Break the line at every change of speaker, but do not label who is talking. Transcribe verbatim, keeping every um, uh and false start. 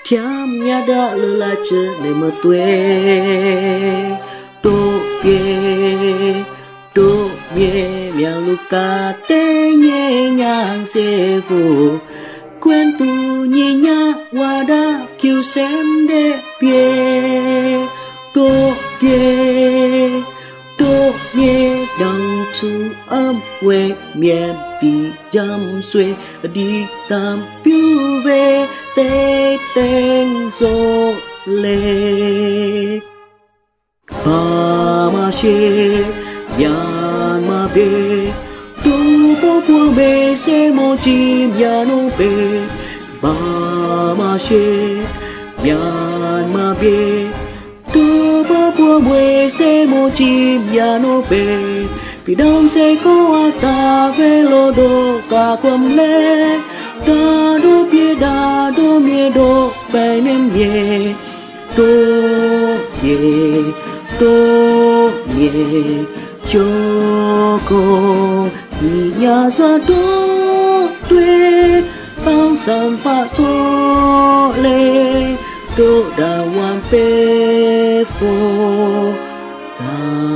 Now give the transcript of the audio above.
Thiam nhà đã lơ là chưa để mà tuê tô bie tô bie miang luka tê nhẹ nhàng dễ vô quen tu nhị nhá qua đã kêu xem để bie tô bie tô bie đằng chu âm quê miền tì dâm xuê đi tam piu về tê tên rô lê ba ma she yan ma bê tu bo bo bê se mo chim yan bê ba ma she yan ma bê tu bo bo bê se mo chim yan bê vì đông sẽ có ta về lô đô cả quầm lê đa đô bia đa đô mía đô bè miên mía đô mía đô mía cho cô nhị nhà ra đô tuê tao dần pha số lê đô đà hoàng bê phô ta